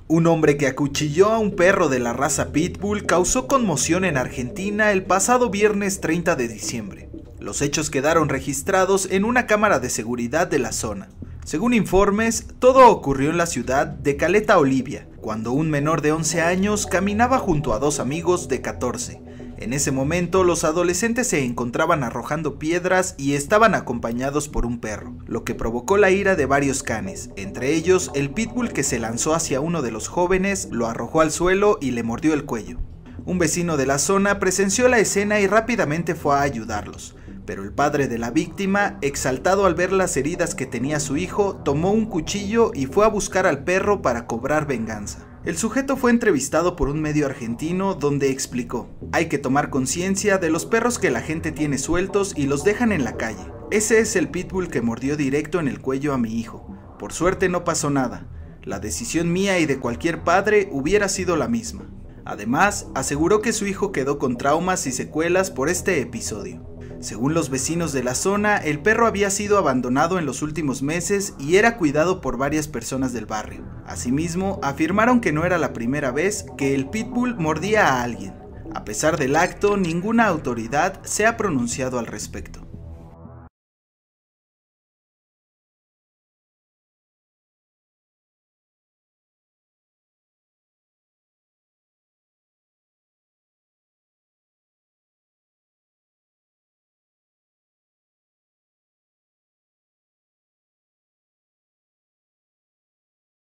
Un hombre que acuchilló a un perro de la raza Pitbull causó conmoción en Argentina el pasado viernes 30 de diciembre. Los hechos quedaron registrados en una cámara de seguridad de la zona. Según informes, todo ocurrió en la ciudad de Caleta Olivia, cuando un menor de 11 años caminaba junto a dos amigos de 14. En ese momento, los adolescentes se encontraban arrojando piedras y estaban acompañados por un perro, lo que provocó la ira de varios canes, entre ellos el pitbull que se lanzó hacia uno de los jóvenes, lo arrojó al suelo y le mordió el cuello. Un vecino de la zona presenció la escena y rápidamente fue a ayudarlos, pero el padre de la víctima, exaltado al ver las heridas que tenía su hijo, tomó un cuchillo y fue a buscar al perro para cobrar venganza. El sujeto fue entrevistado por un medio argentino donde explicó: hay que tomar conciencia de los perros que la gente tiene sueltos y los dejan en la calle. Ese es el pitbull que mordió directo en el cuello a mi hijo. Por suerte no pasó nada. La decisión mía y de cualquier padre hubiera sido la misma. Además, aseguró que su hijo quedó con traumas y secuelas por este episodio. Según los vecinos de la zona, el perro había sido abandonado en los últimos meses y era cuidado por varias personas del barrio. Asimismo, afirmaron que no era la primera vez que el pitbull mordía a alguien. A pesar del acto, ninguna autoridad se ha pronunciado al respecto.